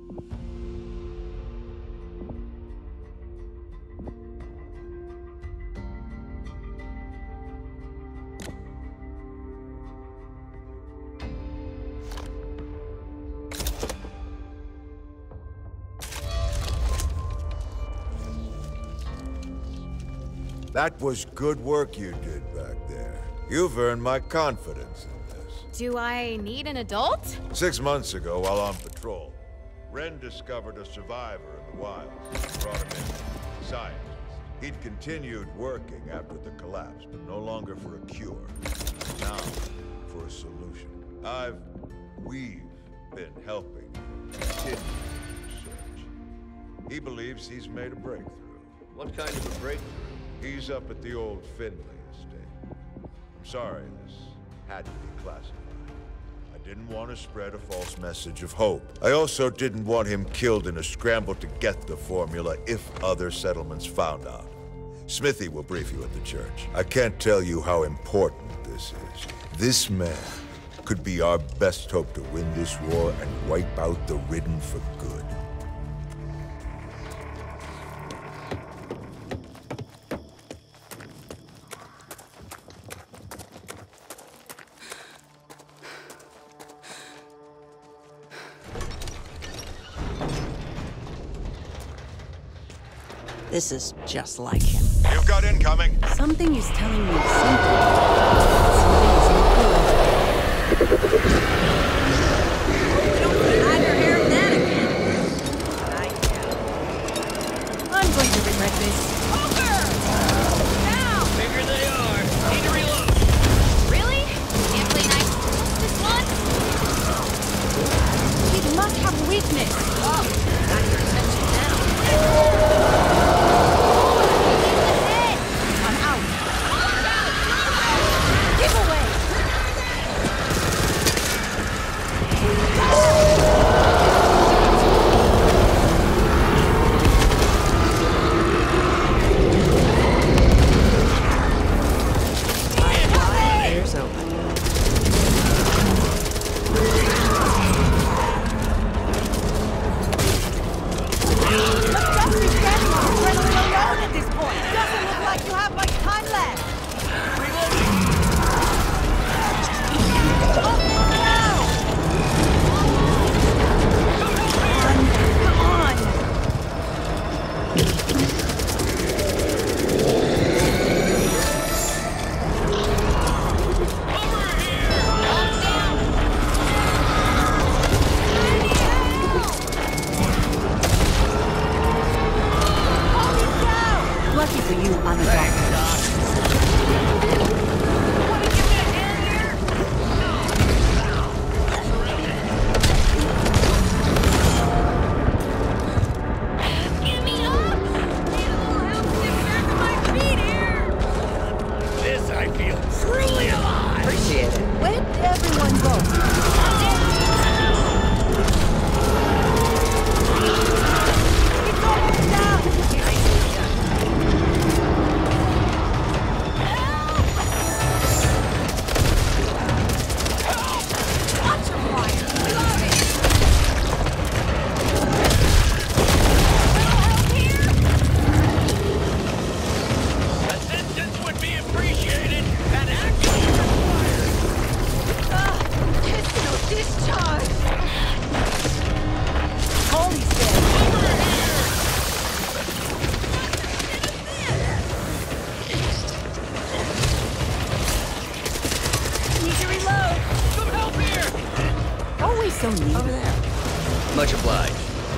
That was good work you did back there. You've earned my confidence in this. Do I need an adult? 6 months ago, while on patrol, Ren discovered a survivor in the wild. Brought him in. Scientist. He'd continued working after the collapse, but no longer for a cure. Now, for a solution. We've been helping continue research. He believes he's made a breakthrough. What kind of a breakthrough? He's up at the old Finley estate. I'm sorry this had to be classified. I didn't want to spread a false message of hope. I also didn't want him killed in a scramble to get the formula if other settlements found out. Smithy will brief you at the church. I can't tell you how important this is. This man could be our best hope to win this war and wipe out the Ridden for good. This is just like him. You've got incoming. Something is telling me something. Something is not good. Hide your hair of that again. I'm going to regret this. Poker! Now! Bigger they are. Need to reload. Really? Can't play nice this one? He must have weakness. Oh, got your attention now. Over there. Much obliged.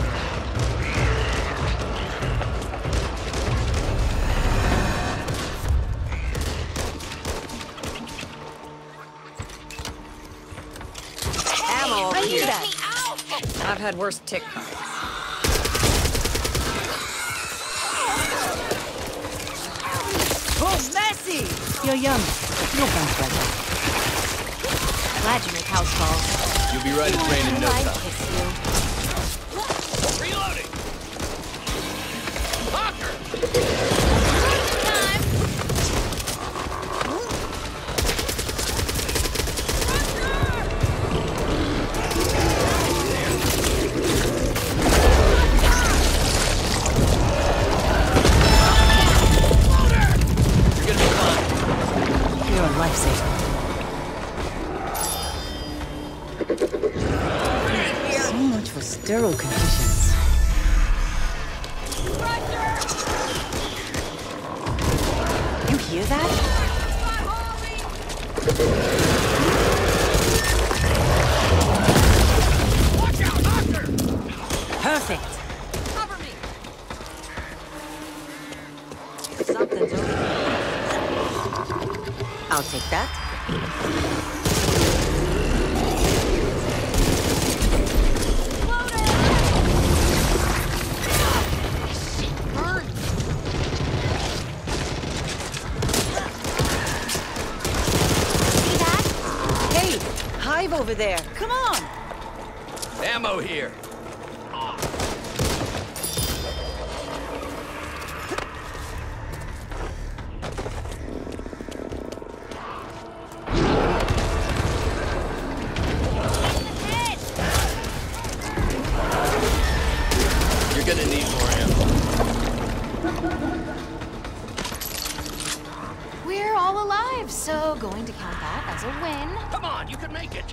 Ammo over here. I've had worse tick bites. Oh, messy! You're young. No guns right now. Glad you make house calls. You'll be right at train in no I time. kiss you. Reloading! Locker! for sterile conditions. You hear that? Perfect. Cover me! Something's over there. I'll take that. Hey, Hive over there. Come on. Ammo here. You're gonna need more ammo. We're all alive, so going to count that as a win. Come on, you can make it.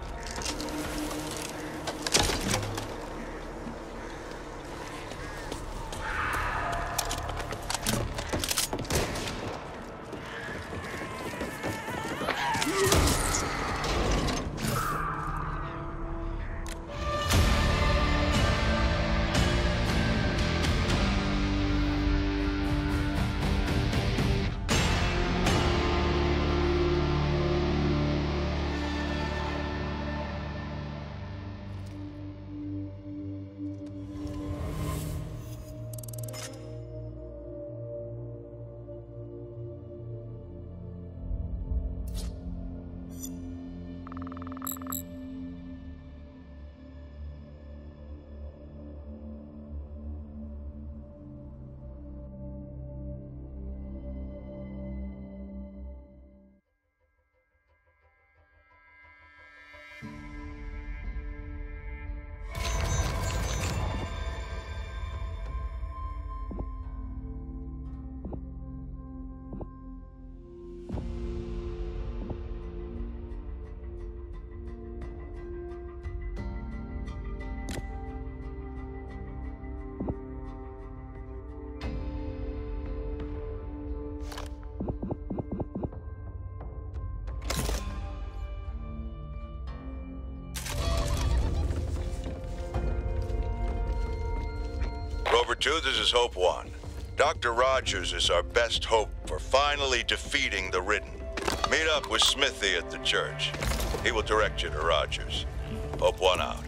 Rover 2, this is Hope 1. Dr. Rogers is our best hope for finally defeating the Ridden. Meet up with Smithy at the church. He will direct you to Rogers. Hope 1 out.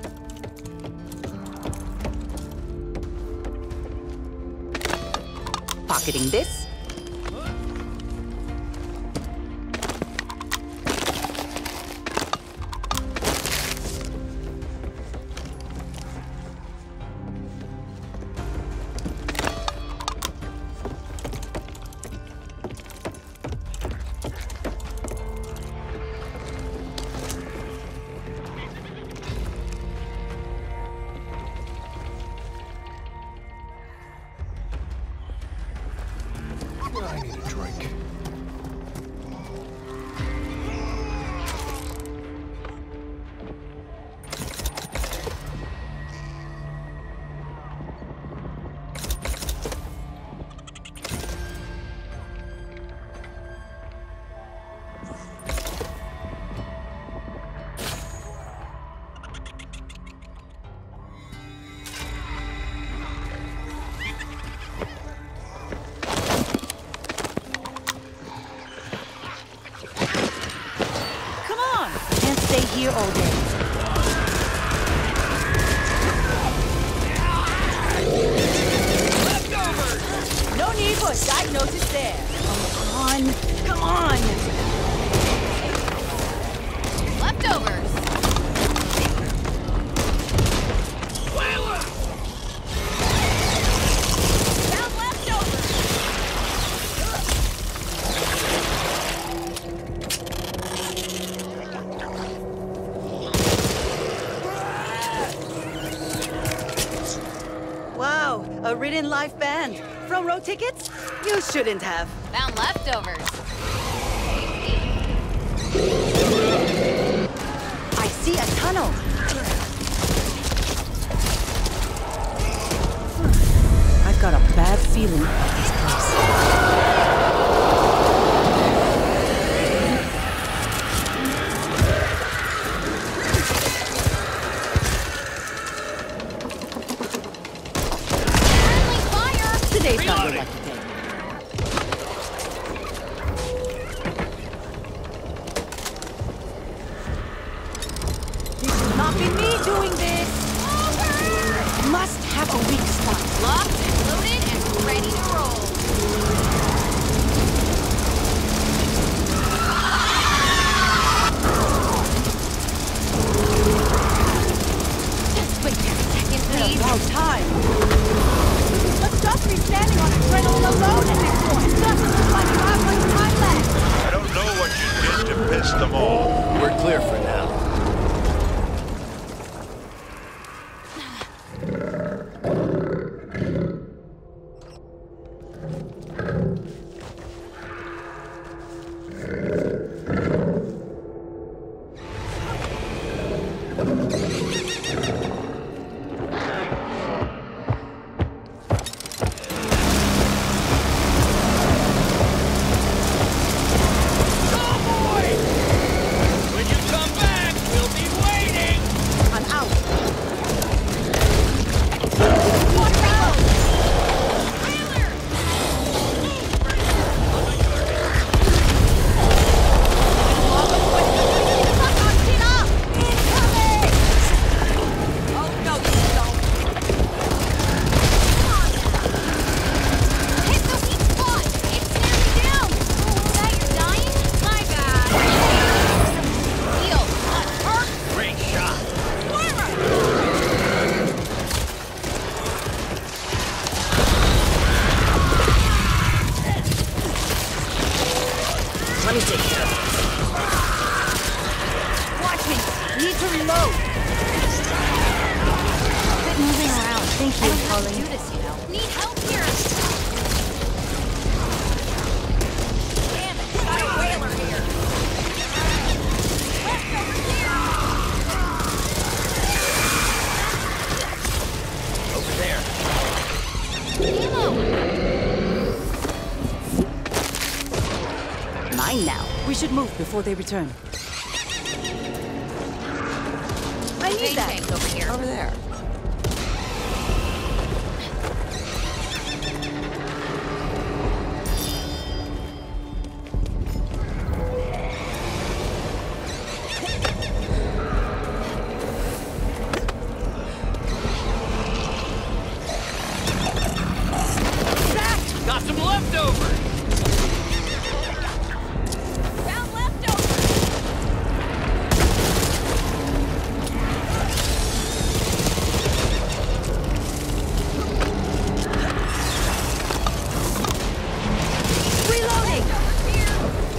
Pocketing this. I need a drink. Stay here all day. No need for a diagnosis there. Come on. Come on. Leftovers. Found leftovers. Wow, a Ridden live band. Front row tickets? You shouldn't have. Found leftovers. I see a tunnel. got a bad feeling about this place. Friendly fire! Today's not your Reloading. lucky day. This will not be me doing this. Must have a weak spot. Locked and loaded and ready to roll. Just wait there a second, please. About time. Let's just be standing on adrenaline alone at this point. Doesn't look like you have much time left. I don't know what you did to piss them off. We're clear for now. When you come back, we'll be waiting! I'm out. One round! Tyler! Fuck on, get up! Incoming! Oh, no, you don't. Hit the weak spot! It's nearly down! That you're dying? My bad. Heal. Hurt. Great shot! Let me take care of it. Watch me. Need to reload. Quit moving around. Thank you, I don't have to Colin. do this, you know. Need help here. Damn it, got a whaler here. Left over Over there. here. Ammo. Mine now. We should move before they return. I need Big that. tank over here. Over there. Got some leftovers! Found leftovers. Reloading. Over here.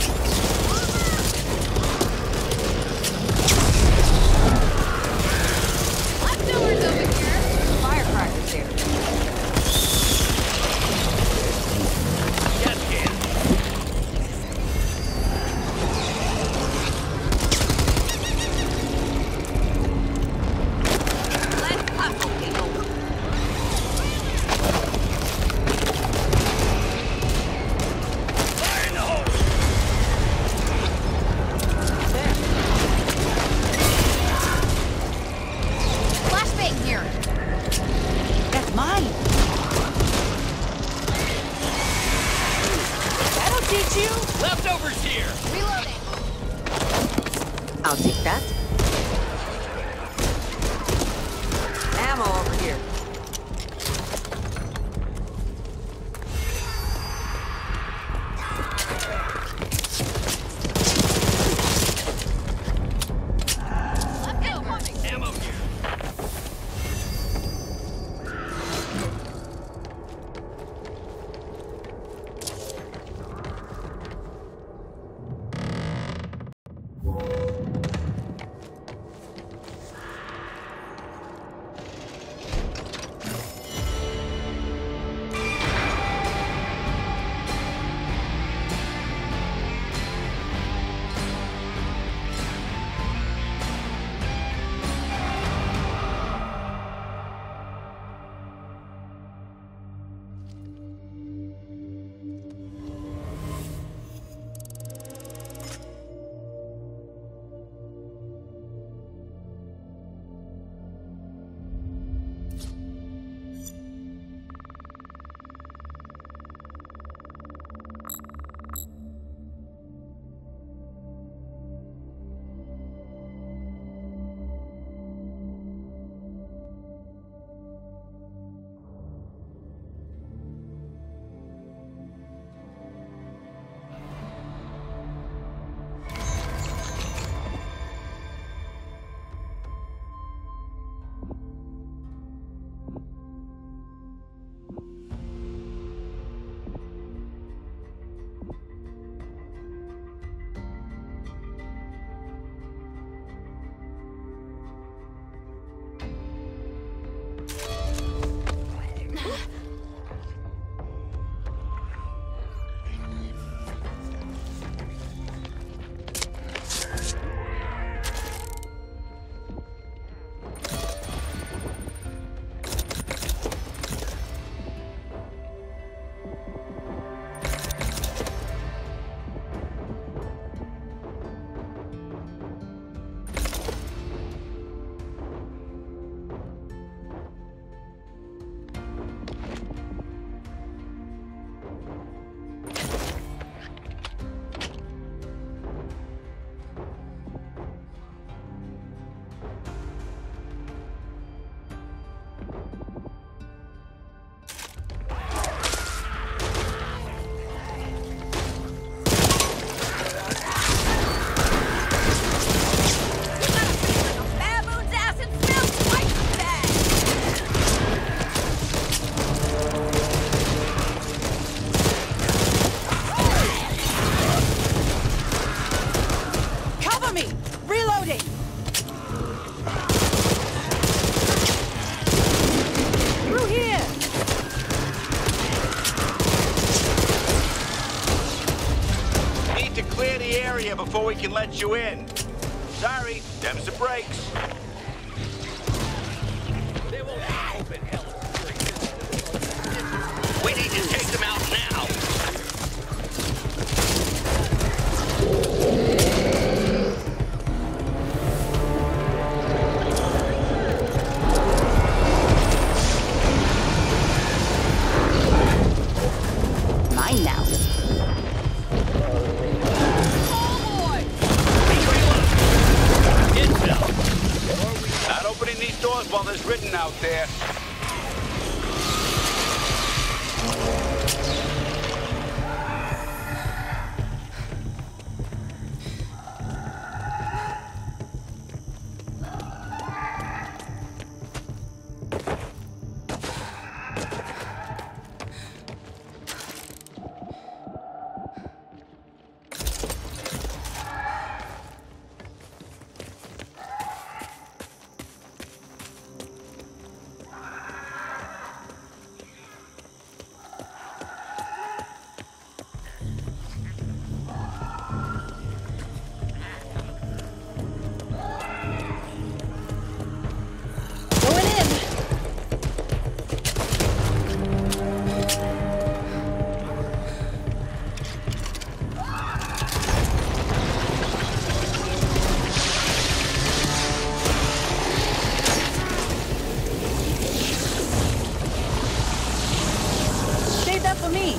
Leftovers over here. Firecrackers here. Yes, can. Let's hustle, people. Fire in the hole! Flashbang here. That's mine. That'll teach you. Leftovers here! Reloading. I'll take that. Ammo over here. Leftovers. Ammo here! before we can let you in. Sorry, them's the brakes. They won't open hell. We need to take them out now. Mine now. Not opening these doors while there's written out there. For me.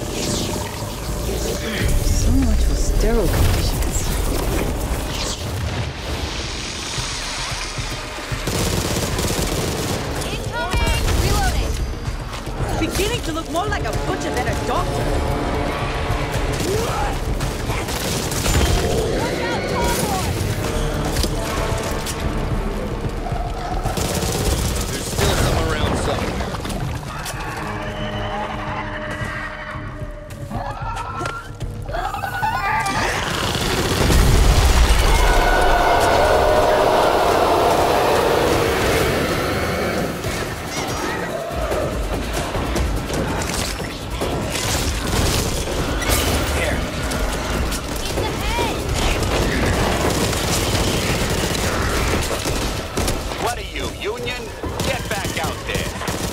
So much for sterile conditions. Incoming! Reloading! Beginning to look more like a butcher than a doctor. Watch out, Tomboy! There's still some around somewhere. Union, get back out there.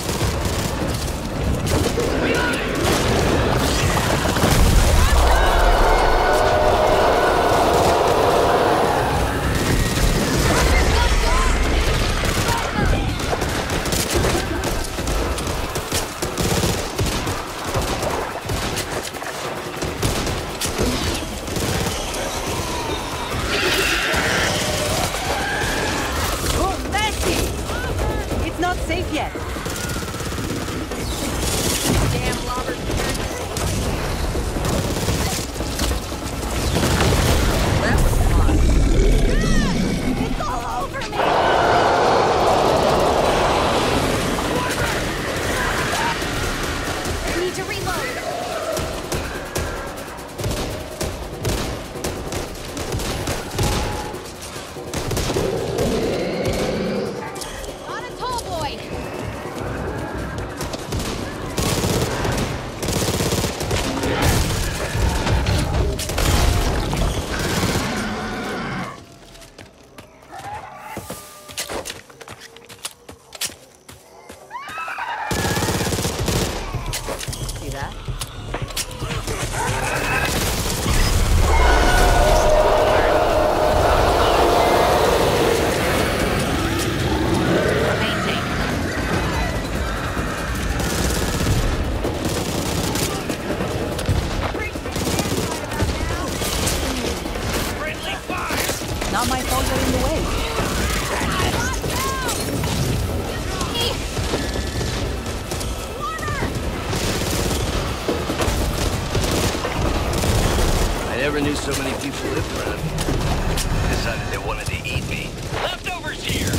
Safe yet. Damn Robert. That was fun. It's all over me! I need to reload. Not my fault you're in the way. I never knew so many people lived around here. Decided they wanted to eat me. Leftovers here!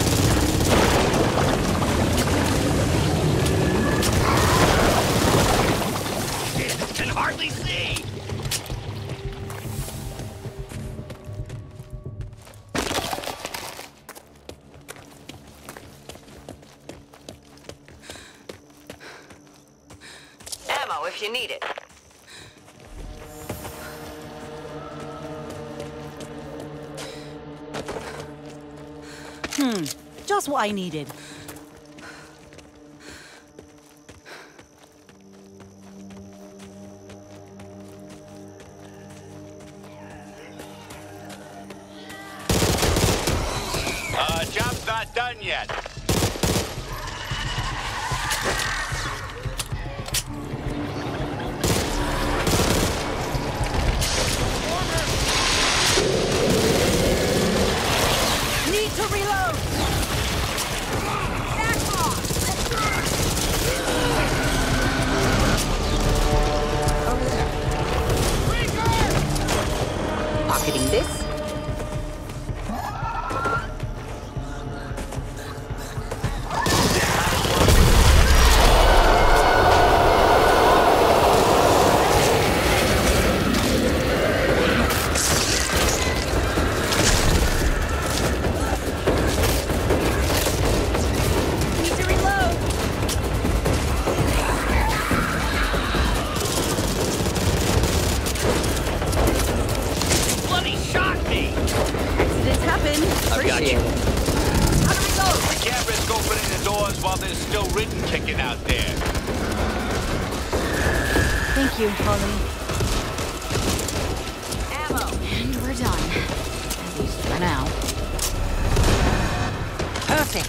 Can hardly see! Ammo if you need it. Just what I needed. Job's not done yet. Need to reload! Back off! Over there. Pocketing this. Thank you, Holly. Ammo. And we're done. At least for now. Perfect.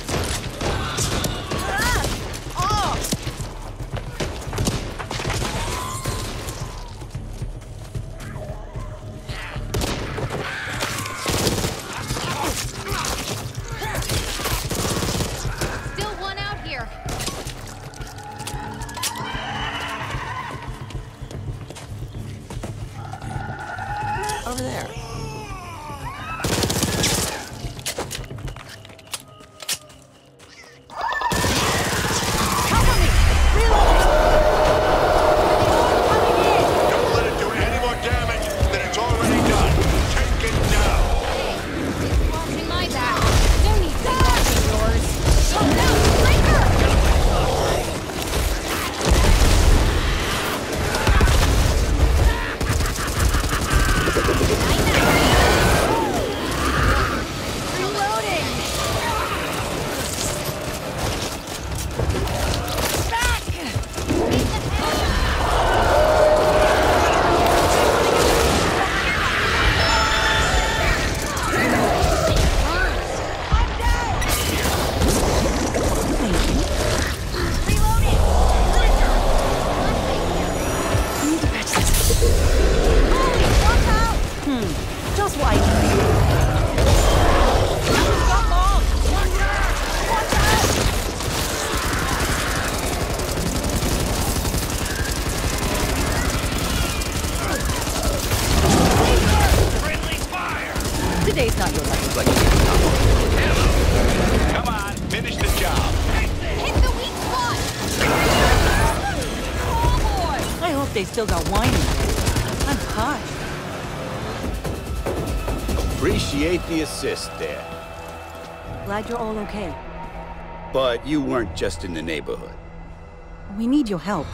Still one out here. Over there. Cover me! Reload! Coming in! Don't let it do any more damage than it's already done. Take it now. Watching my back. Don't need to be watching yours. Oh no! Breaker! Just why. Stop long! Watch out! Watch out! Friendly fire! Today's not your lucky. Like ammo. Come on, finish the job. Hit the weak spot! Oh boy! I hope they still got wine in there. I'm hot. Appreciate the assist there. Glad you're all okay. But you weren't just in the neighborhood. We need your help.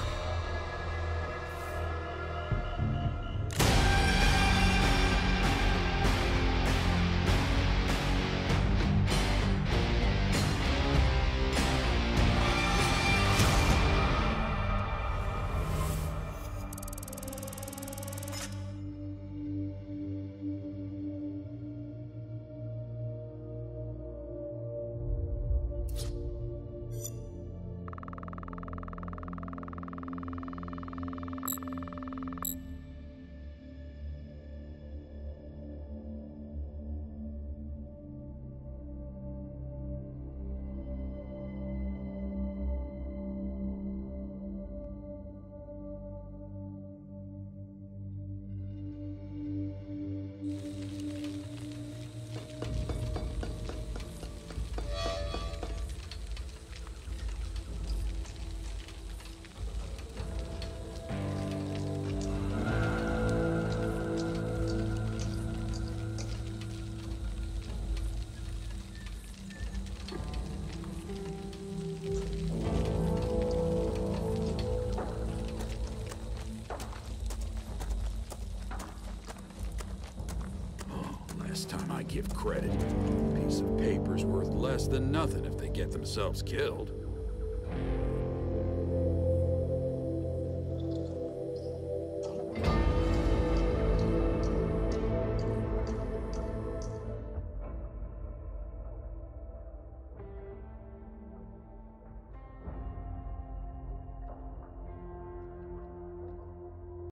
Last time I give credit, piece of paper's worth less than nothing if they get themselves killed.